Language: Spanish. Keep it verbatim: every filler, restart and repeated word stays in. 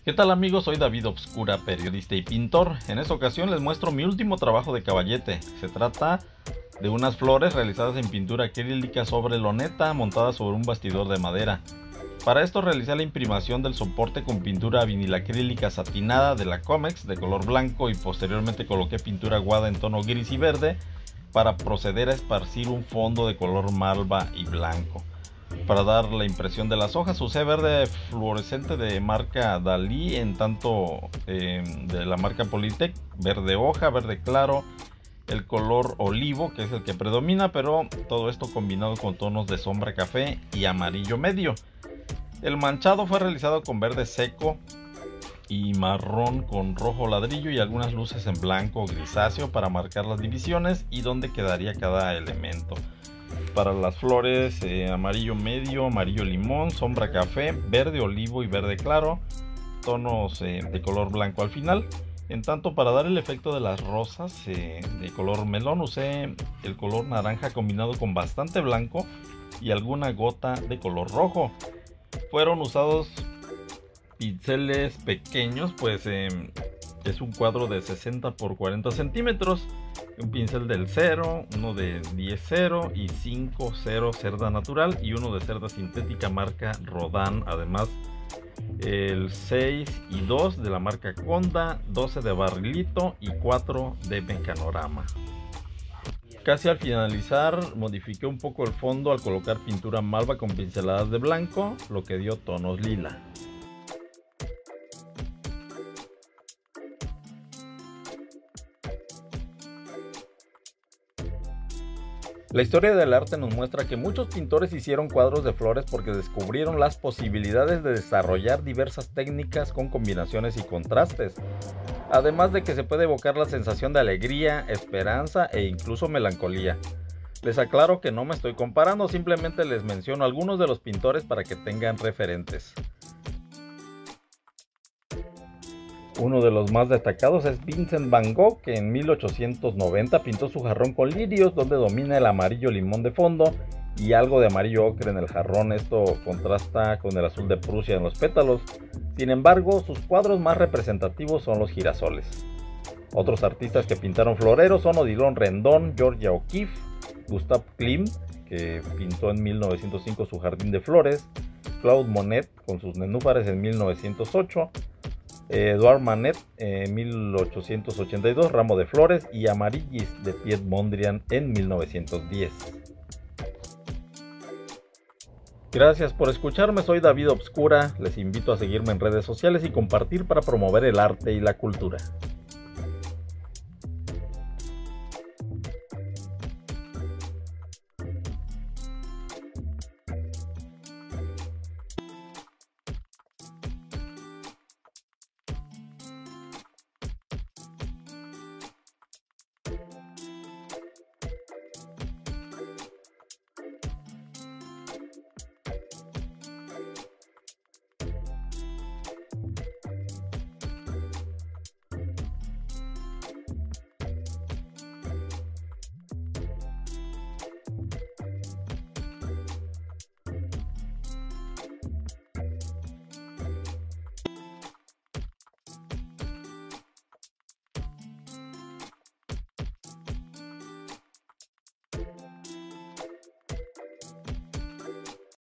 ¿Qué tal amigos? Soy David Obscura, periodista y pintor. En esta ocasión les muestro mi último trabajo de caballete. Se trata de unas flores realizadas en pintura acrílica sobre loneta montadas sobre un bastidor de madera. Para esto realicé la imprimación del soporte con pintura vinilacrílica satinada de la Comex de color blanco y posteriormente coloqué pintura aguada en tono gris y verde para proceder a esparcir un fondo de color malva y blanco. Para dar la impresión de las hojas usé verde fluorescente de marca Dalí, en tanto eh, de la marca Polytech, verde hoja, verde claro, el color olivo que es el que predomina, pero todo esto combinado con tonos de sombra café y amarillo medio. El manchado fue realizado con verde seco y marrón con rojo ladrillo y algunas luces en blanco o grisáceo para marcar las divisiones y dónde quedaría cada elemento. Para las flores, eh, amarillo medio, amarillo limón, sombra café, verde olivo y verde claro, tonos eh, de color blanco al final. En tanto, para dar el efecto de las rosas eh, de color melón usé el color naranja combinado con bastante blanco y alguna gota de color rojo. Fueron usados pinceles pequeños, pues eh, es un cuadro de sesenta por cuarenta centímetros, un pincel del cero, uno de diez cero y cinco cero cerda natural y uno de cerda sintética marca Rodin, además el seis y dos de la marca Conda, doce de Barrilito y cuatro de Mecanorama. Casi al finalizar modifiqué un poco el fondo al colocar pintura malva con pinceladas de blanco, lo que dio tonos lila. La historia del arte nos muestra que muchos pintores hicieron cuadros de flores porque descubrieron las posibilidades de desarrollar diversas técnicas con combinaciones y contrastes, además de que se puede evocar la sensación de alegría, esperanza e incluso melancolía. Les aclaro que no me estoy comparando, simplemente les menciono algunos de los pintores para que tengan referentes. Uno de los más destacados es Vincent Van Gogh, que en mil ochocientos noventa pintó su jarrón con lirios, donde domina el amarillo limón de fondo y algo de amarillo ocre en el jarrón. Esto contrasta con el azul de Prusia en los pétalos. Sin embargo, sus cuadros más representativos son los girasoles. Otros artistas que pintaron floreros son Odilon Rendón, Georgia O'Keeffe, Gustave Klimt, que pintó en mil novecientos cinco su jardín de flores, Claude Monet con sus nenúfares en mil novecientos ocho, Edouard Manet en mil ochocientos ochenta y dos, ramo de flores, y Amaryllis de Piet Mondrian en mil novecientos diez. Gracias por escucharme, soy David Obscura, les invito a seguirme en redes sociales y compartir para promover el arte y la cultura.